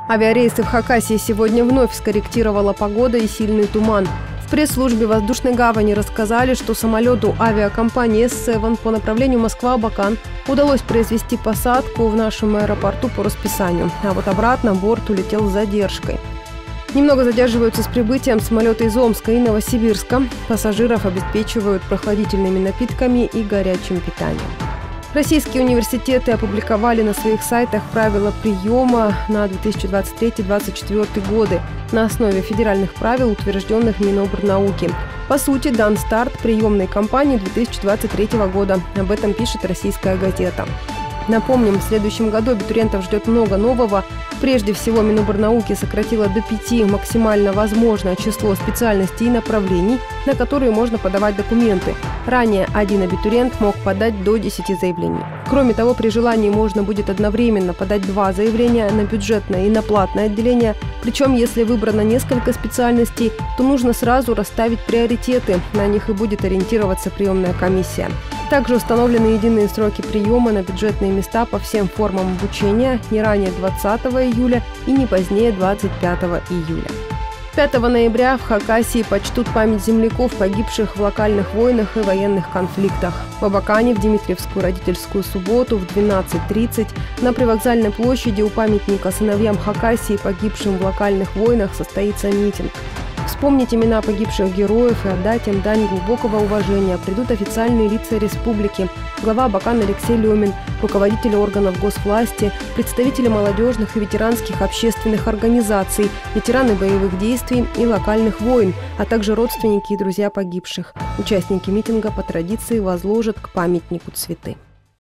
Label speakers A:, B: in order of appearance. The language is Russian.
A: Авиарейсы в Хакасии сегодня вновь скорректировала погода и сильный туман. В пресс-службе воздушной гавани рассказали, что самолету авиакомпании S7 по направлению Москва-Абакан удалось произвести посадку в нашем аэропорту по расписанию, а вот обратно борт улетел с задержкой. Немного задерживаются с прибытием самолеты из Омска и Новосибирска. Пассажиров обеспечивают прохладительными напитками и горячим питанием. Российские университеты опубликовали на своих сайтах правила приема на 2023-2024 годы на основе федеральных правил, утвержденных Минобрнауки. По сути, дан старт приемной кампании 2023 года. Об этом пишет «Российская газета». Напомним, в следующем году абитуриентов ждет много нового. Прежде всего, Минобрнауки сократила до 5 максимально возможное число специальностей и направлений, на которые можно подавать документы. Ранее один абитуриент мог подать до 10 заявлений. Кроме того, при желании можно будет одновременно подать 2 заявления на бюджетное и на платное отделение. Причем, если выбрано несколько специальностей, то нужно сразу расставить приоритеты. На них и будет ориентироваться приемная комиссия. Также установлены единые сроки приема на бюджетные места по всем формам обучения не ранее 20 июля и не позднее 25 июля. 5 ноября в Хакасии почтут память земляков, погибших в локальных войнах и военных конфликтах. В Абакане в Димитриевскую родительскую субботу в 12:30 на привокзальной площади у памятника сыновьям Хакасии, погибшим в локальных войнах, состоится митинг. Вспомнить имена погибших героев и отдать им дань глубокого уважения придут официальные лица республики, глава Абакана Алексей Лемин, руководители органов госвласти, представители молодежных и ветеранских общественных организаций, ветераны боевых действий и локальных войн, а также родственники и друзья погибших. Участники митинга по традиции возложат к памятнику цветы.